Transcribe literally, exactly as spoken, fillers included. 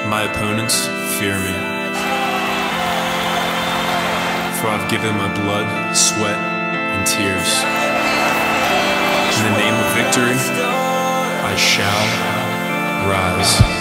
My opponents fear me, for I've given my blood, sweat, and tears. In the name of victory, I shall rise.